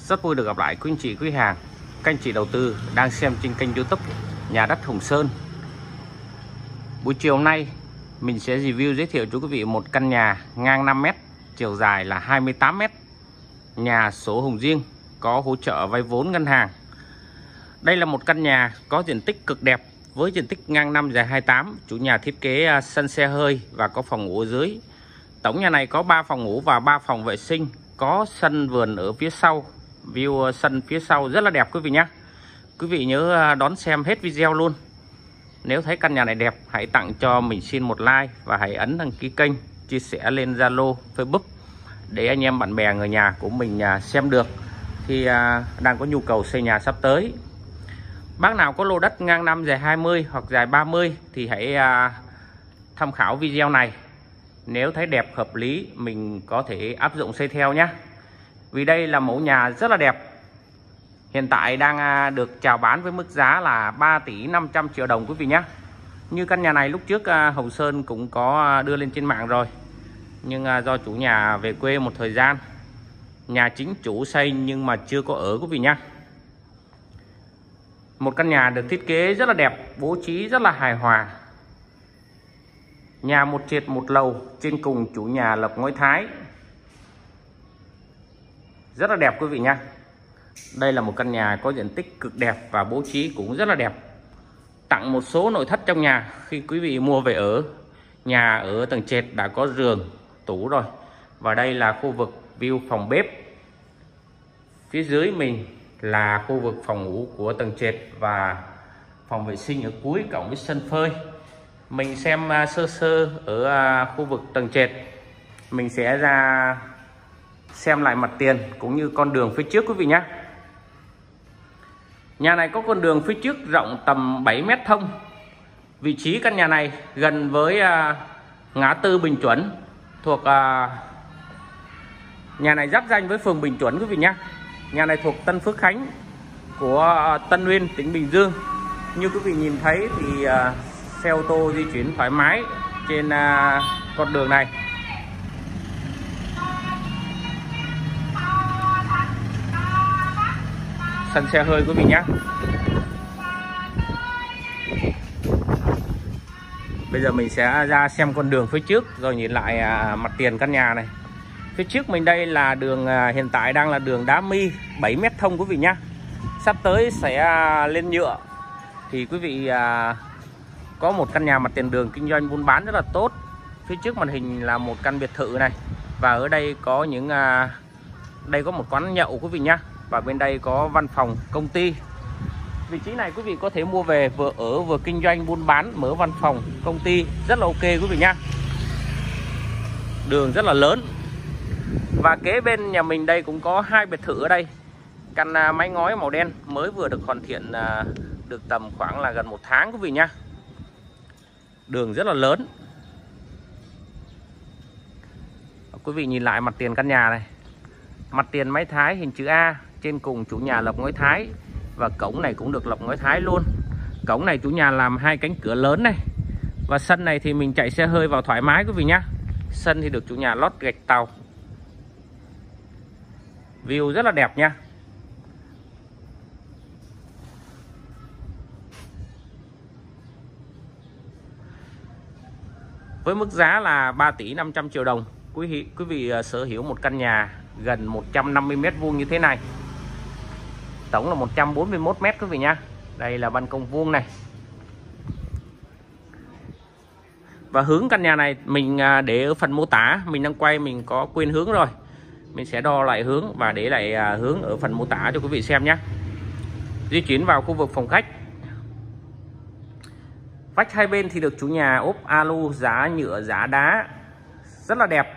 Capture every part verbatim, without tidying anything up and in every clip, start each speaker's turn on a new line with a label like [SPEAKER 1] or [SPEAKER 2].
[SPEAKER 1] Rất vui được gặp lại quý anh chị, quý hàng, các anh chị đầu tư đang xem trên kênh YouTube Nhà đất Hồng Sơn. Buổi chiều hôm nay mình sẽ review giới thiệu cho quý vị một căn nhà ngang năm mét, chiều dài là hai mươi tám mét. Nhà sổ hồng riêng, có hỗ trợ vay vốn ngân hàng. Đây là một căn nhà có diện tích cực đẹp với diện tích ngang năm dài hai mươi tám. Chủ nhà thiết kế sân xe hơi và có phòng ngủ ở dưới. Tổng nhà này có ba phòng ngủ và ba phòng vệ sinh, có sân vườn ở phía sau. View sân phía sau rất là đẹp quý vị nhé. Quý vị nhớ đón xem hết video luôn. Nếu thấy căn nhà này đẹp, hãy tặng cho mình xin một like và hãy ấn đăng ký kênh, chia sẻ lên Zalo, Facebook để anh em bạn bè người nhà của mình xem được khi đang có nhu cầu xây nhà sắp tới. Bác nào có lô đất ngang năm dài hai mươi hoặc dài ba mươi thì hãy tham khảo video này. Nếu thấy đẹp hợp lý mình có thể áp dụng xây theo nhé. Vì đây là mẫu nhà rất là đẹp. Hiện tại đang được chào bán với mức giá là ba tỷ năm trăm triệu đồng quý vị nhé. Như căn nhà này lúc trước Hồng Sơn cũng có đưa lên trên mạng rồi. Nhưng do chủ nhà về quê một thời gian, nhà chính chủ xây nhưng mà chưa có ở quý vị nhé. Một căn nhà được thiết kế rất là đẹp, bố trí rất là hài hòa. Nhà một trệt một lầu, trên cùng chủ nhà lập ngói thái. Rất là đẹp quý vị nhé. Đây là một căn nhà có diện tích cực đẹp và bố trí cũng rất là đẹp. Tặng một số nội thất trong nhà khi quý vị mua về ở. Nhà ở tầng trệt đã có giường, tủ rồi. Và đây là khu vực view phòng bếp. Phía dưới mình là khu vực phòng ngủ của tầng trệt và phòng vệ sinh ở cuối cộng với sân phơi. Mình xem sơ sơ ở khu vực tầng trệt. Mình sẽ ra xem lại mặt tiền cũng như con đường phía trước quý vị nhé. Nhà này có con đường phía trước rộng tầm bảy mét thông. Vị trí căn nhà này gần với ngã tư Bình Chuẩn, thuộc nhà này giáp ranh với phường Bình Chuẩn quý vị nhé. Nhà này thuộc Tân Phước Khánh của Tân Uyên, tỉnh Bình Dương. Như quý vị nhìn thấy thì xe ô tô di chuyển thoải mái trên con đường này. Sân xe hơi quý vị nhé. Bây giờ mình sẽ ra xem con đường phía trước rồi nhìn lại mặt tiền căn nhà này. Phía trước mình đây là đường, hiện tại đang là đường đá mi bảy mét thông quý vị nhé. Sắp tới sẽ lên nhựa. Thì quý vị có một căn nhà mặt tiền đường kinh doanh buôn bán rất là tốt. Phía trước màn hình là một căn biệt thự này. Và ở đây có những đây có một quán nhậu quý vị nhé. Và bên đây có văn phòng công ty. Vị trí này quý vị có thể mua về vừa ở vừa kinh doanh buôn bán, mở văn phòng công ty rất là ok quý vị nhé. Đường rất là lớn. Và kế bên nhà mình đây cũng có hai biệt thự ở đây. Căn mái ngói màu đen mới vừa được hoàn thiện được tầm khoảng là gần một tháng quý vị nhé. Đường rất là lớn. Quý vị nhìn lại mặt tiền căn nhà này. Mặt tiền mái thái hình chữ A, trên cùng chủ nhà lập ngói thái. Và cổng này cũng được lập ngói thái luôn. Cổng này chủ nhà làm hai cánh cửa lớn này. Và sân này thì mình chạy xe hơi vào thoải mái quý vị nhé. Sân thì được chủ nhà lót gạch tàu. View rất là đẹp nha. Với mức giá là ba tỷ năm trăm triệu đồng, quý vị, quý vị sở hữu một căn nhà gần một trăm năm mươi mét vuông như thế này. Tổng là một trăm bốn mươi mốt mét quý vị nhá. Đây là ban công vuông này. Và hướng căn nhà này mình để ở phần mô tả, mình đang quay mình có quên hướng rồi. Mình sẽ đo lại hướng và để lại hướng ở phần mô tả cho quý vị xem nhé. Di chuyển vào khu vực phòng khách. Vách hai bên thì được chủ nhà ốp alu, giá nhựa, giá đá. Rất là đẹp.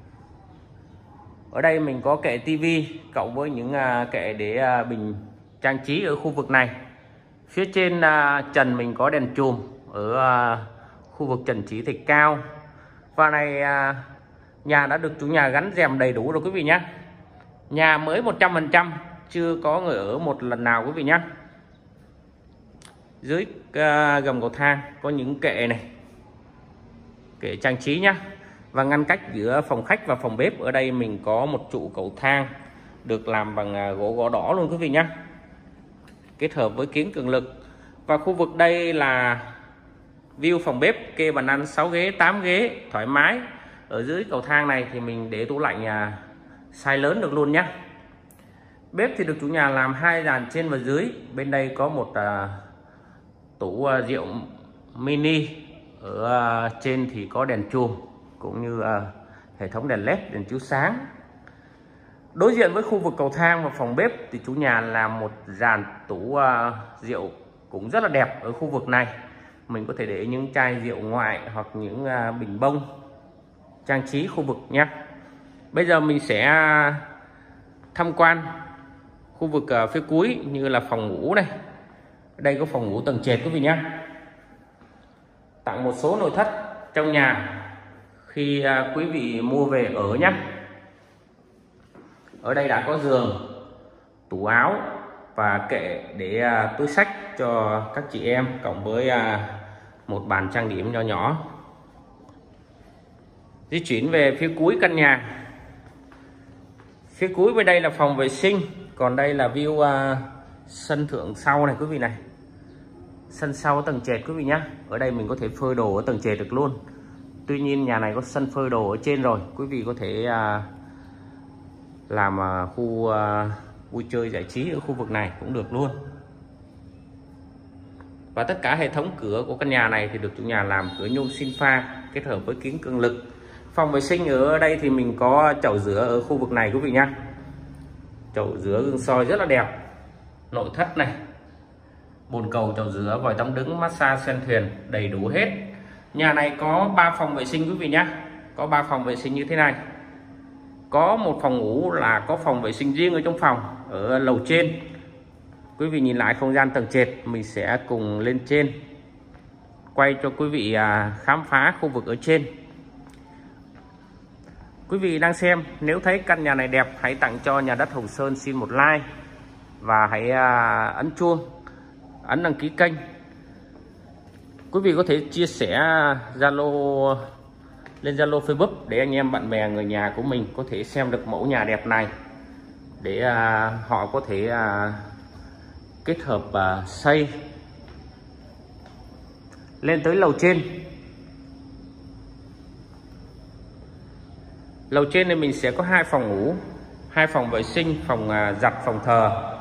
[SPEAKER 1] Ở đây mình có kệ tivi cộng với những kệ để bình trang trí ở khu vực này. Phía trên trần mình có đèn chùm ở khu vực trần trí thạch cao. Và này nhà đã được chủ nhà gắn rèm đầy đủ rồi quý vị nhé. Nhà mới một trăm phần trăm, chưa có người ở một lần nào quý vị nhé. Dưới uh, gầm cầu thang có những kệ này, kệ trang trí nhá. Và ngăn cách giữa phòng khách và phòng bếp, ở đây mình có một trụ cầu thang được làm bằng gỗ gõ đỏ luôn quý vị nhé, kết hợp với kiếng cường lực. Và khu vực đây là view phòng bếp, kê bàn ăn sáu ghế tám ghế thoải mái. Ở dưới cầu thang này thì mình để tủ lạnh à, size lớn được luôn nhé. Bếp thì được chủ nhà làm hai dàn trên và dưới. Bên đây có một à, tủ à, rượu mini. Ở à, trên thì có đèn chùm cũng như à, hệ thống đèn led, đèn chiếu sáng. Đối diện với khu vực cầu thang và phòng bếp thì chủ nhà làm một dàn tủ uh, rượu cũng rất là đẹp. Ở khu vực này mình có thể để những chai rượu ngoại hoặc những uh, bình bông trang trí khu vực nhé. Bây giờ mình sẽ tham quan khu vực uh, phía cuối như là phòng ngủ này. Đây có phòng ngủ tầng trệt quý vị nhé, tặng một số nội thất trong nhà khi uh, quý vị mua về ở nhé. Ở đây đã có giường, tủ áo và kệ để uh, túi xách cho các chị em, cộng với uh, một bàn trang điểm nho nhỏ. Di chuyển về phía cuối căn nhà. Phía cuối bên đây là phòng vệ sinh, còn đây là view uh, sân thượng sau này quý vị này. Sân sau tầng trệt quý vị nhé. Ở đây mình có thể phơi đồ ở tầng trệt được luôn. Tuy nhiên nhà này có sân phơi đồ ở trên rồi, quý vị có thể uh, làm uh, khu uh, vui chơi giải trí ở khu vực này cũng được luôn. Và tất cả hệ thống cửa của căn nhà này thì được chủ nhà làm cửa nhôm sinh pha kết hợp với kiếng cường lực. Phòng vệ sinh ở đây thì mình có chậu rửa ở khu vực này quý vị nhé. Chậu rửa gương soi rất là đẹp. Nội thất này, bồn cầu, chậu rửa, vòi tắm đứng, massage, sen thuyền đầy đủ hết. Nhà này có ba phòng vệ sinh quý vị nhé. Có ba phòng vệ sinh như thế này. Có một phòng ngủ là có phòng vệ sinh riêng ở trong phòng ở lầu trên. Quý vị nhìn lại không gian tầng trệt, mình sẽ cùng lên trên quay cho quý vị khám phá khu vực ở trên. Quý vị đang xem, nếu thấy căn nhà này đẹp hãy tặng cho Nhà Đất Hồng Sơn xin một like và hãy ấn chuông, ấn đăng ký kênh. Quý vị có thể chia sẻ Zalo lên Zalo, Facebook để anh em bạn bè người nhà của mình có thể xem được mẫu nhà đẹp này, để uh, họ có thể uh, kết hợp uh, xây lên tới lầu trên. Lầu trên này mình sẽ có hai phòng ngủ, hai phòng vệ sinh, phòng uh, giặt, phòng thờ.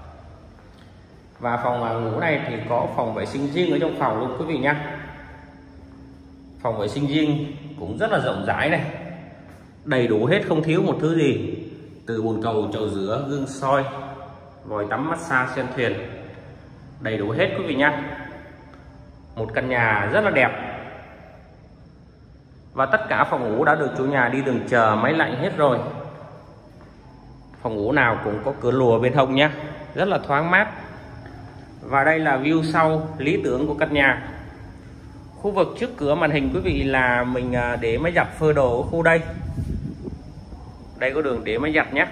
[SPEAKER 1] Và phòng uh, ngủ này thì có phòng vệ sinh riêng ở trong phòng luôn quý vị nhé. Phòng vệ sinh riêng cũng rất là rộng rãi này, đầy đủ hết, không thiếu một thứ gì. Từ bồn cầu, chậu rửa, gương soi, vòi tắm, massage, sen thuyền đầy đủ hết quý vị nhé. Một căn nhà rất là đẹp. Và tất cả phòng ngủ đã được chủ nhà đi đường chờ máy lạnh hết rồi. Phòng ngủ nào cũng có cửa lùa bên hông nhé, rất là thoáng mát. Và đây là view sau lý tưởng của căn nhà. Khu vực trước cửa màn hình quý vị là mình để máy giặt phơi đồ ở khu đây. Đây có đường để máy giặt nhé.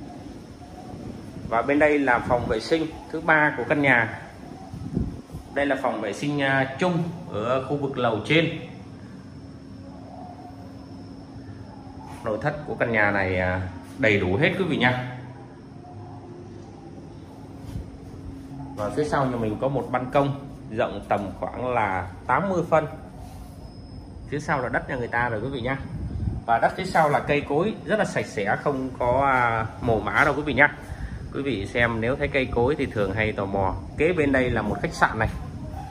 [SPEAKER 1] Và bên đây là phòng vệ sinh thứ ba của căn nhà. Đây là phòng vệ sinh chung ở khu vực lầu trên. Nội thất của căn nhà này đầy đủ hết quý vị nha. Và phía sau nhà mình có một ban công rộng tầm khoảng là tám mươi phân. Phía sau là đất nhà người ta rồi quý vị nhá. Và đất phía sau là cây cối rất là sạch sẽ, không có mồ mả đâu quý vị nhá. Quý vị xem, nếu thấy cây cối thì thường hay tò mò. Kế bên đây là một khách sạn này.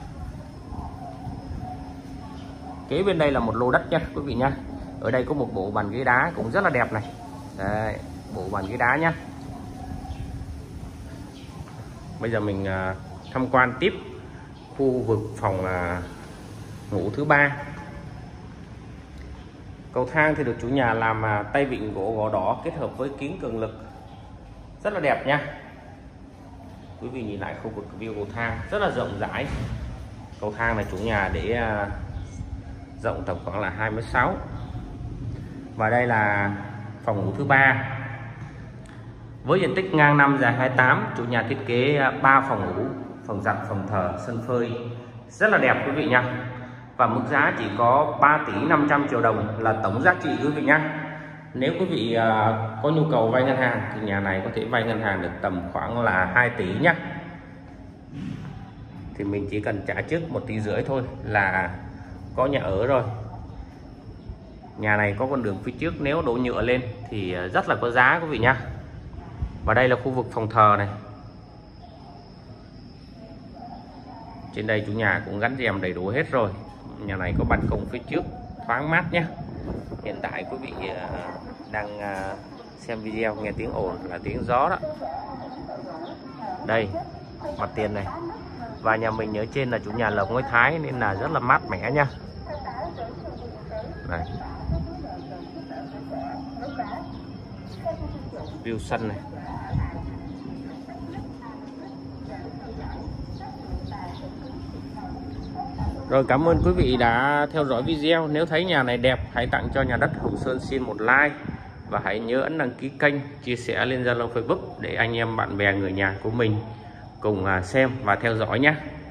[SPEAKER 1] Kế bên đây là một lô đất nha quý vị nhá. Ở đây có một bộ bàn ghế đá cũng rất là đẹp này. Đây, bộ bàn ghế đá nhá. Bây giờ mình tham quan tiếp khu vực phòng ngủ thứ ba. Cầu thang thì được chủ nhà làm tay vịn gỗ gõ đỏ kết hợp với kiếng cường lực, rất là đẹp nha. Quý vị nhìn lại khu vực view cầu thang rất là rộng rãi. Cầu thang này chủ nhà để rộng tầm khoảng là hai mét sáu. Và đây là phòng ngủ thứ ba. Với diện tích ngang năm dài hai mươi tám, chủ nhà thiết kế ba phòng ngủ, phòng giặt, phòng thờ, sân phơi rất là đẹp quý vị nha. Và mức giá chỉ có ba tỷ năm trăm triệu đồng là tổng giá trị quý vị nhá. Nếu quý vị uh, có nhu cầu vay ngân hàng thì nhà này có thể vay ngân hàng được tầm khoảng là hai tỷ nhá. Thì mình chỉ cần trả trước một tỷ rưỡi thôi là có nhà ở rồi. Nhà này có con đường phía trước, nếu đổ nhựa lên thì rất là có giá quý vị nhá. Và đây là khu vực phòng thờ này. Trên đây chủ nhà cũng gắn rèm đầy đủ hết rồi. Nhà này có ban công phía trước thoáng mát nhé. Hiện tại quý vị đang xem video nghe tiếng ồn là tiếng gió đó. Đây mặt tiền này. Và nhà mình ở trên là chủ nhà lợp ngói Thái nên là rất là mát mẻ nha. Này. View sân này. Rồi, cảm ơn quý vị đã theo dõi video. Nếu thấy nhà này đẹp, hãy tặng cho Nhà Đất Hồng Sơn xin một like. Và hãy nhớ ấn đăng ký kênh, chia sẻ lên Zalo Facebook để anh em bạn bè người nhà của mình cùng xem và theo dõi nhé.